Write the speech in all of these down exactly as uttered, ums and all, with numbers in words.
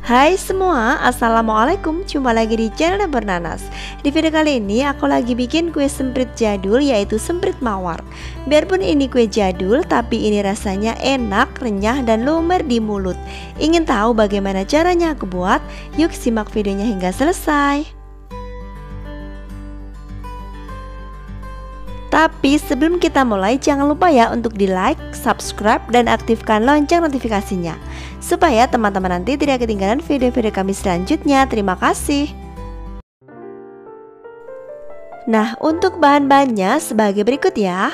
Hai semua, assalamualaikum. Jumpa lagi di channel Dapur Nanas. Di video kali ini aku lagi bikin kue semprit jadul, yaitu semprit mawar. Biarpun ini kue jadul, tapi ini rasanya enak, renyah, dan lumer di mulut. Ingin tahu bagaimana caranya aku buat? Yuk simak videonya hingga selesai. Tapi sebelum kita mulai, jangan lupa ya untuk di like, subscribe, dan aktifkan lonceng notifikasinya, supaya teman-teman nanti tidak ketinggalan video-video kami selanjutnya. Terima kasih. Nah, untuk bahan-bahannya sebagai berikut ya.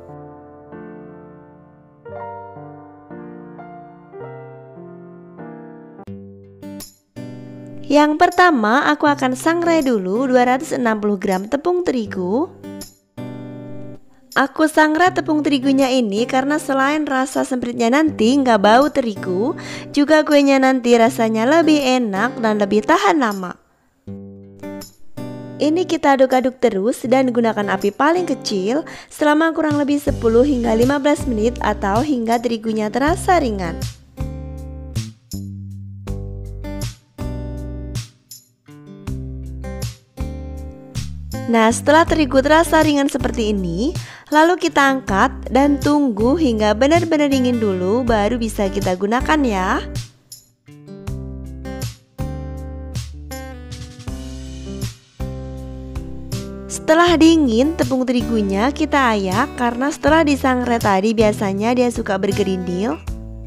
Yang pertama, aku akan sangrai dulu dua ratus enam puluh gram tepung terigu. Aku sangrai tepung terigunya ini karena selain rasa sempritnya nanti nggak bau terigu, juga kuenya nanti rasanya lebih enak dan lebih tahan lama. Ini kita aduk-aduk terus dan gunakan api paling kecil selama kurang lebih sepuluh hingga lima belas menit atau hingga terigunya terasa ringan. Nah, setelah terigu terasa ringan seperti ini, lalu kita angkat dan tunggu hingga benar-benar dingin dulu, baru bisa kita gunakan ya. Setelah dingin, tepung terigunya kita ayak karena setelah disangrai tadi biasanya dia suka bergerindil.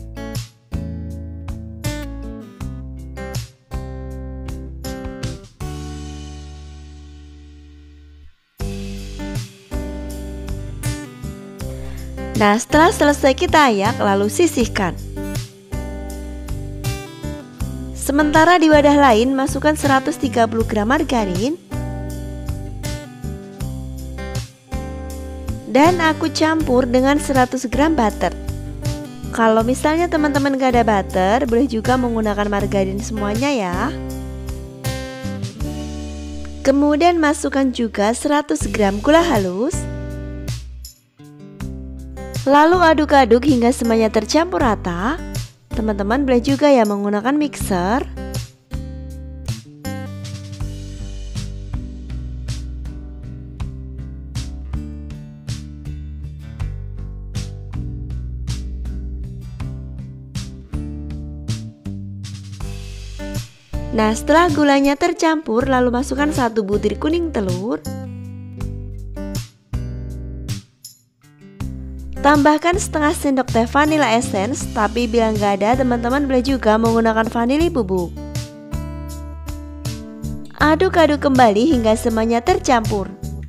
Nah, setelah selesai kita ayak, lalu sisihkan. Sementara di wadah lain masukkan seratus tiga puluh gram margarin. Dan aku campur dengan seratus gram butter. Kalau misalnya teman-teman gak ada butter, boleh juga menggunakan margarin semuanya ya. Kemudian masukkan juga seratus gram gula halus. Lalu aduk-aduk hingga semuanya tercampur rata. Teman-teman boleh juga ya menggunakan mixer. Nah, setelah gulanya tercampur, lalu masukkan satu butir kuning telur. Tambahkan setengah sendok teh vanilla essence, tapi bila nggak ada teman-teman boleh juga menggunakan vanili bubuk. Aduk-aduk kembali hingga semuanya tercampur.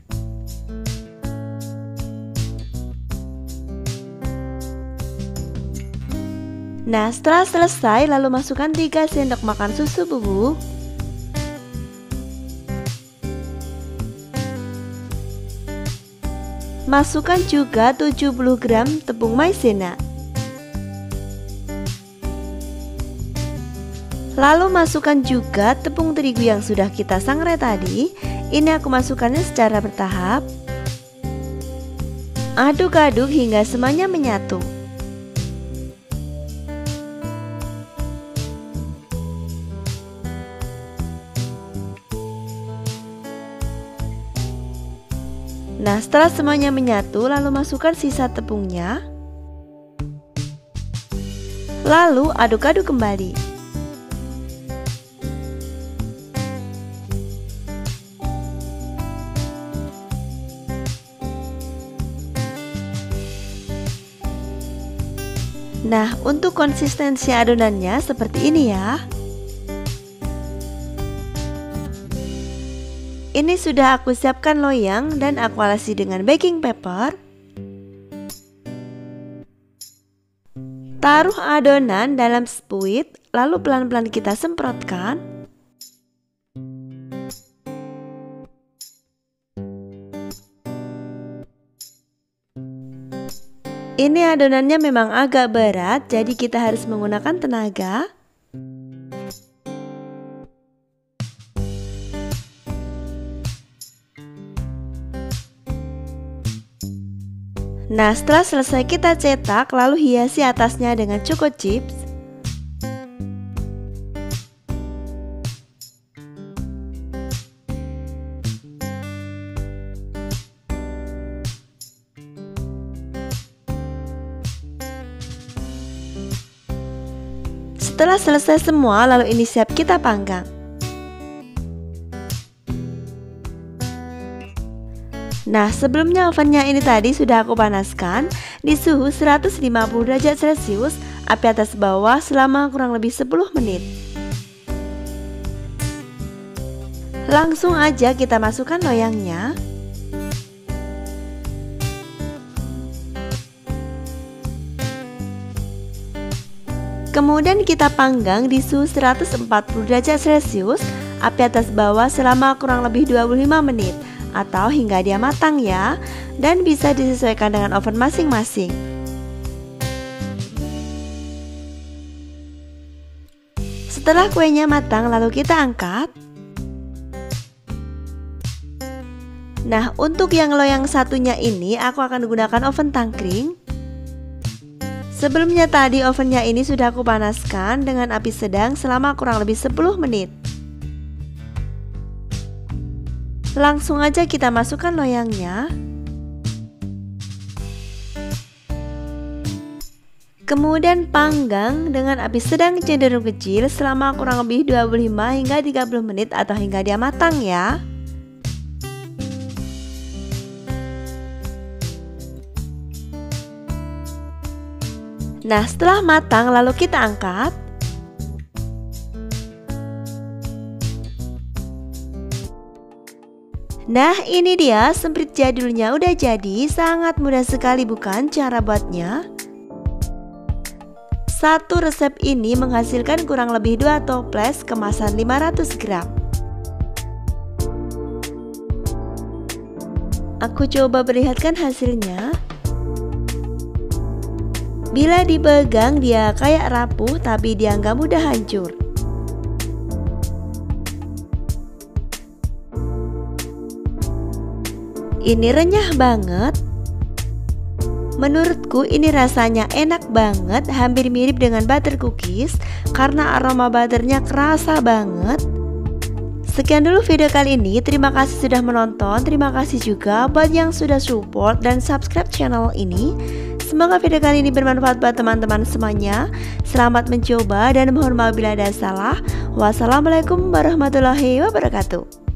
Nah, setelah selesai lalu masukkan tiga sendok makan susu bubuk. Masukkan juga tujuh puluh gram tepung maizena. Lalu masukkan juga tepung terigu yang sudah kita sangrai tadi. Ini aku masukkannya secara bertahap. Aduk-aduk hingga semuanya menyatu. Nah, setelah semuanya menyatu, lalu masukkan sisa tepungnya. Lalu aduk-aduk kembali. Nah, untuk konsistensi adonannya seperti ini ya. Ini sudah aku siapkan loyang dan aku alasi dengan baking paper. Taruh adonan dalam spuit, lalu pelan-pelan kita semprotkan. Ini adonannya memang agak berat, jadi kita harus menggunakan tenaga. Nah, setelah selesai kita cetak, lalu hiasi atasnya dengan choco chips. Setelah selesai semua, lalu ini siap kita panggang. Nah, sebelumnya ovennya ini tadi sudah aku panaskan di suhu seratus lima puluh derajat celcius, api atas bawah selama kurang lebih sepuluh menit. Langsung aja kita masukkan loyangnya. Kemudian kita panggang di suhu seratus empat puluh derajat celcius, api atas bawah selama kurang lebih dua puluh lima menit atau hingga dia matang ya, dan bisa disesuaikan dengan oven masing-masing. Setelah kuenya matang, lalu kita angkat. Nah, untuk yang loyang satunya ini aku akan gunakan oven tangkring. Sebelumnya tadi ovennya ini sudah aku panaskan dengan api sedang selama kurang lebih sepuluh menit. Langsung aja kita masukkan loyangnya. Kemudian panggang dengan api sedang cenderung kecil selama kurang lebih dua puluh lima hingga tiga puluh menit atau hingga dia matang ya. Nah, setelah matang lalu kita angkat. Nah, ini dia semprit jadulnya udah jadi. Sangat mudah sekali bukan cara buatnya? Satu resep ini menghasilkan kurang lebih dua toples kemasan lima ratus gram. Aku coba perlihatkan hasilnya. Bila dipegang dia kayak rapuh, tapi dia nggak mudah hancur. Ini renyah banget. Menurutku ini rasanya enak banget, hampir mirip dengan butter cookies karena aroma butternya kerasa banget. Sekian dulu video kali ini, terima kasih sudah menonton, terima kasih juga buat yang sudah support dan subscribe channel ini. Semoga video kali ini bermanfaat buat teman-teman semuanya. Selamat mencoba dan mohon maaf bila ada salah. Wassalamualaikum warahmatullahi wabarakatuh.